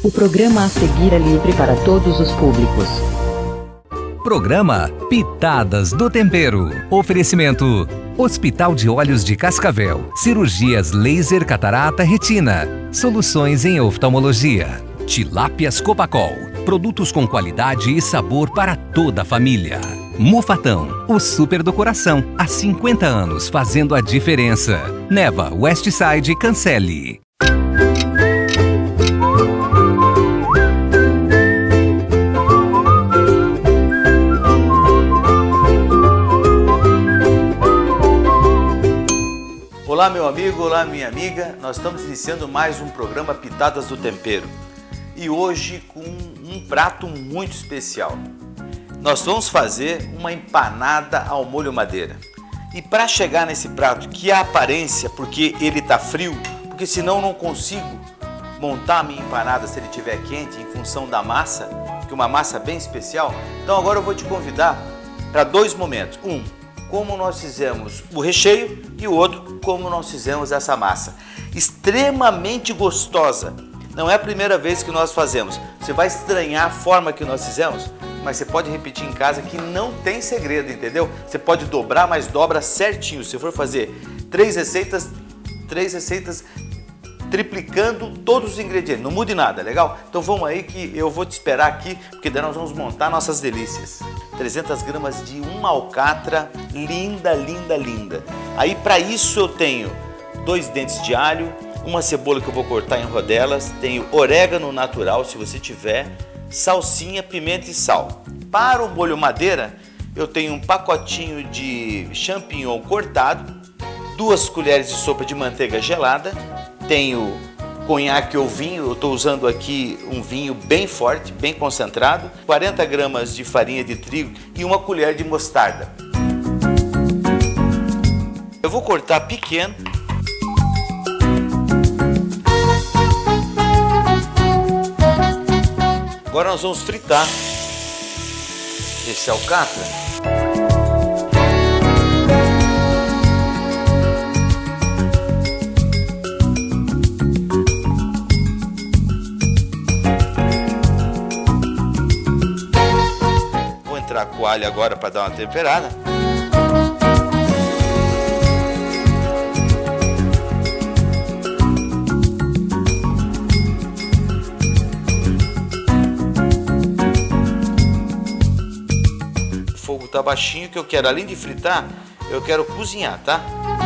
O programa a seguir é livre para todos os públicos. Programa Pitadas do Tempero. Oferecimento: Hospital de Olhos de Cascavel. Cirurgias laser, catarata, retina. Soluções em oftalmologia. Tilápias Copacol. Produtos com qualidade e sabor para toda a família. Mufatão, o super do coração. Há 50 anos fazendo a diferença. Neva Westside Cancele. Olá meu amigo, olá minha amiga, nós estamos iniciando mais um programa Pitadas do Tempero e hoje com um prato muito especial. Nós vamos fazer uma empanada ao molho madeira e para chegar nesse prato que a aparência, porque ele está frio, porque senão eu não consigo montar a minha empanada se ele estiver quente em função da massa, que é uma massa bem especial, então agora eu vou te convidar para dois momentos. Como nós fizemos o recheio e o outro, como nós fizemos essa massa. Extremamente gostosa. Não é a primeira vez que nós fazemos. Você vai estranhar a forma que nós fizemos, mas você pode repetir em casa que não tem segredo, entendeu? Você pode dobrar, mas dobra certinho. Se for fazer três receitas triplicando todos os ingredientes, não mude nada, legal? Então vamos aí que eu vou te esperar aqui, porque daí nós vamos montar nossas delícias. 300 gramas de uma alcatra linda, linda, linda. Aí para isso eu tenho 2 dentes de alho, uma cebola que eu vou cortar em rodelas, tenho orégano natural se você tiver, salsinha, pimenta e sal. Para o molho madeira eu tenho um pacotinho de champignon cortado, 2 colheres de sopa de manteiga gelada, tenho conhaque ou vinho, eu estou usando aqui um vinho bem forte, bem concentrado, 40 gramas de farinha de trigo e 1 colher de mostarda. Eu vou cortar pequeno. Agora nós vamos fritar esse alcatra. Com alho agora para dar uma temperada. O fogo tá baixinho, que eu quero, além de fritar, eu quero cozinhar, tá?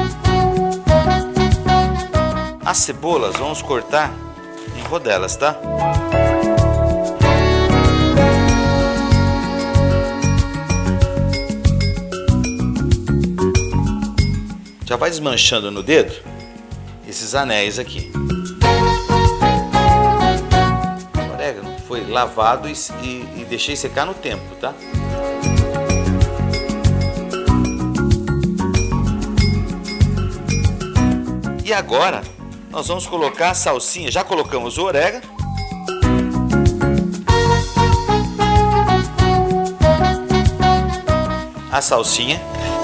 As cebolas vamos cortar em rodelas, tá? Já vai desmanchando no dedo esses anéis aqui. O orégano foi lavado e deixei secar no tempo, tá? E agora nós vamos colocar a salsinha. Já colocamos o orégano. A salsinha.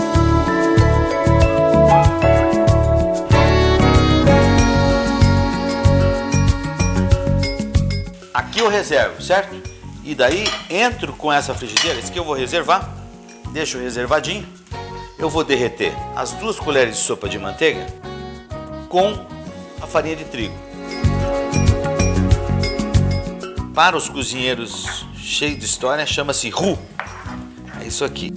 Aqui eu reservo, certo? E daí entro com essa frigideira, esse que eu vou reservar, deixo reservadinho. Eu vou derreter as 2 colheres de sopa de manteiga com a farinha de trigo. Para os cozinheiros cheios de história, chama-se roux. É isso aqui.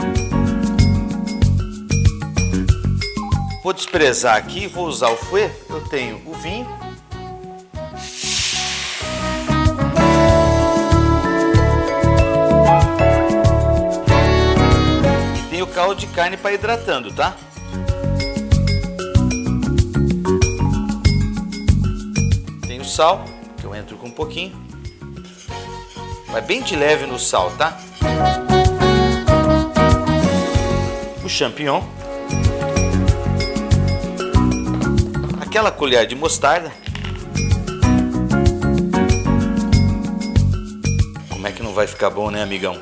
Vou desprezar aqui, vou usar o fouet. Eu tenho o vinho. O caldo de carne para hidratando, tá? Tem o sal, que eu entro com um pouquinho. Vai bem de leve no sal, tá? O champignon. Aquela colher de mostarda. Como é que não vai ficar bom, né, amigão?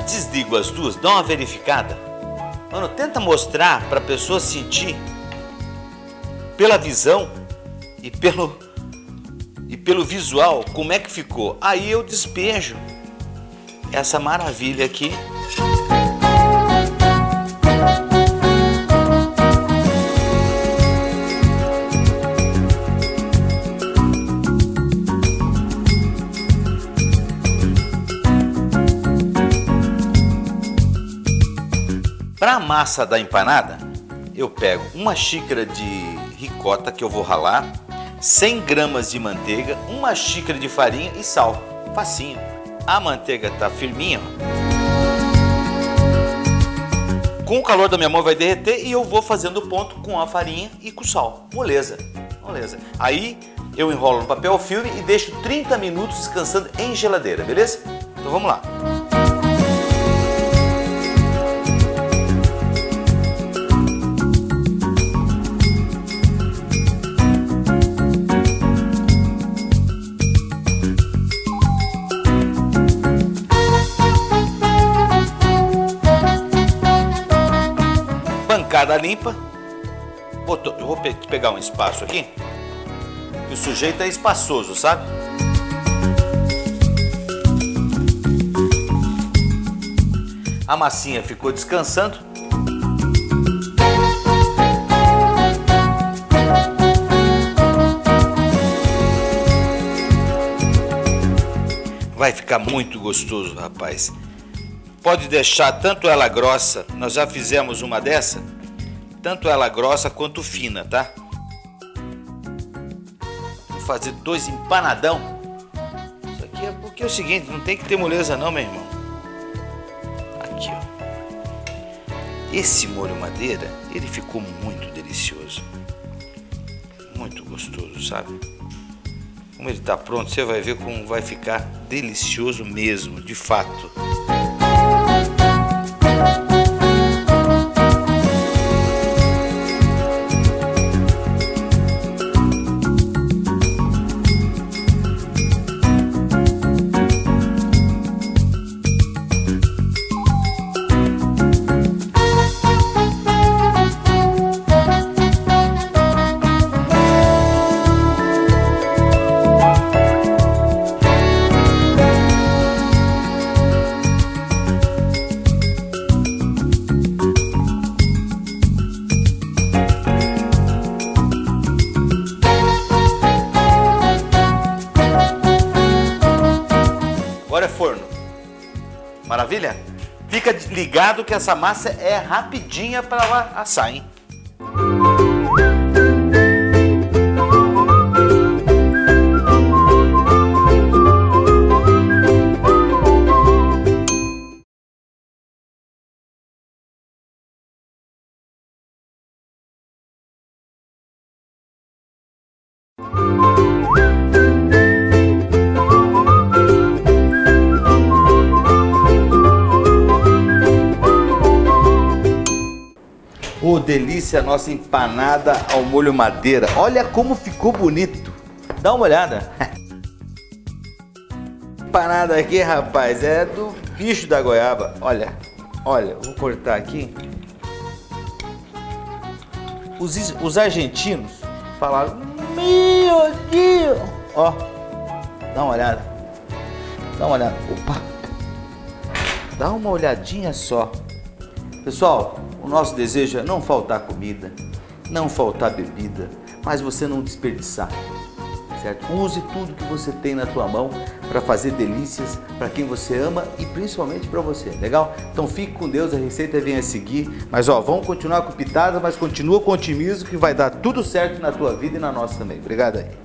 As duas, dá uma verificada. Mano, tenta mostrar para a pessoa sentir pela visão e pelo visual, como é que ficou. Aí eu despejo essa maravilha aqui. Para a massa da empanada, eu pego uma xícara de ricota que eu vou ralar, 100 gramas de manteiga, uma xícara de farinha e sal. Facinho. A manteiga tá firminha, ó. Com o calor da minha mão vai derreter e eu vou fazendo ponto com a farinha e com o sal. Moleza. Moleza. Aí eu enrolo no papel filme e deixo 30 minutos descansando em geladeira, beleza? Então vamos lá. Bancada limpa. Eu vou pegar um espaço aqui. Que o sujeito é espaçoso, sabe? A massinha ficou descansando. Vai ficar muito gostoso, rapaz. Pode deixar tanto ela grossa, nós já fizemos uma dessa, tanto ela grossa quanto fina, tá? Vou fazer 2 empanadão. Isso aqui é porque é o seguinte, não tem que ter moleza não, meu irmão. Aqui, ó. Esse molho madeira, ele ficou muito delicioso. Muito gostoso, sabe? Como ele tá pronto, você vai ver como vai ficar delicioso mesmo, de fato. Agora é forno. Maravilha? Fica ligado que essa massa é rapidinha para assar, hein? Oh, delícia, a nossa empanada ao molho madeira. Olha como ficou bonito. Dá uma olhada. Empanada aqui, rapaz, é do bicho da goiaba. Olha, olha, vou cortar aqui. Os argentinos falaram, meu Deus. Ó, dá uma olhada. Dá uma olhada. Opa. Dá uma olhadinha só. Pessoal, o nosso desejo é não faltar comida, não faltar bebida, mas você não desperdiçar, certo? Use tudo que você tem na tua mão para fazer delícias para quem você ama e principalmente para você, legal? Então fique com Deus, a receita vem a seguir, mas ó, vamos continuar com pitada, mas continua com otimismo que vai dar tudo certo na tua vida e na nossa também. Obrigado aí.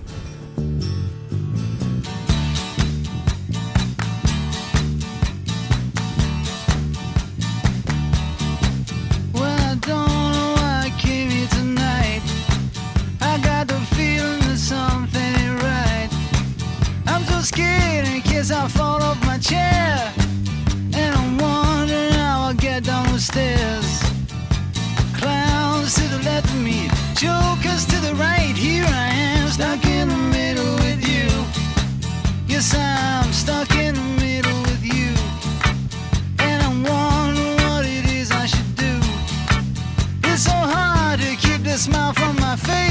I fall off my chair and I'm wondering how I'll get down the stairs. Clowns to the left of me, jokers to the right. Here I am, stuck in the middle with you. Yes, I'm stuck in the middle with you. And I'm wondering what it is I should do. It's so hard to keep the smile from my face.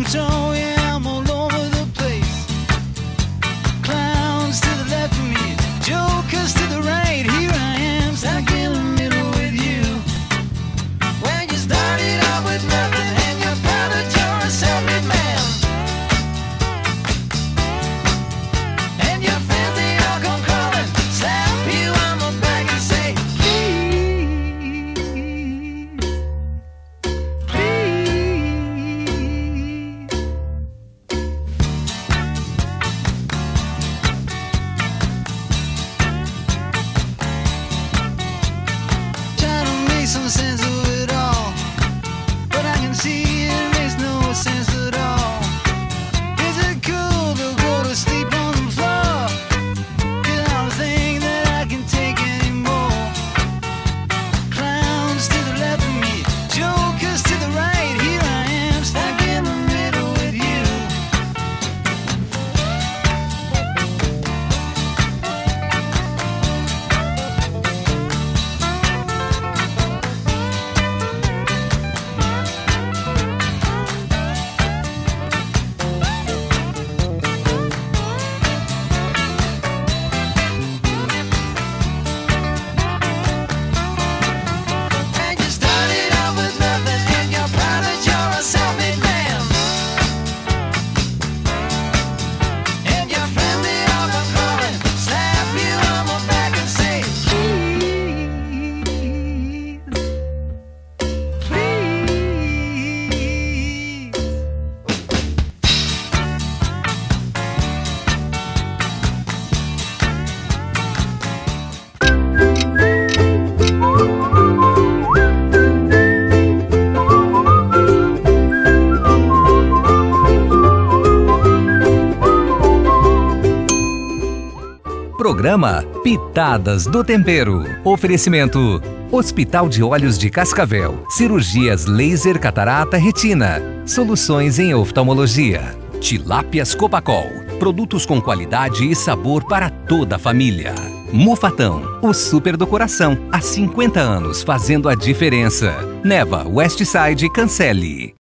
control, yeah, I'm all over the place. Clowns to the left of me, jokers to the right. Here I am, stuck in the middle with you. When you started out with nothing and you're proud that you're a self-made man. And your friends, they all come crawling, slap you on the back and say, please, please. Try to make some sense of it all, but I can see it makes no sense at all. Is it cool to go to sleep on the floor? 'Cause I don't think that I can take anymore. Clowns to the left of me, jokers to the right. Here I am, stuck in the middle with you. And you started out with nothing and you're proud that you're a self-made man. And your friends, they all come crawling, slap you on the back and say, please, please. Programa Pitadas do Tempero. Oferecimento: Hospital de Olhos de Cascavel. Cirurgias laser, catarata, retina. Soluções em oftalmologia. Tilápias Copacol. Produtos com qualidade e sabor para toda a família. Mufatão, o super do coração. Há 50 anos fazendo a diferença. Neva Westside Cancele.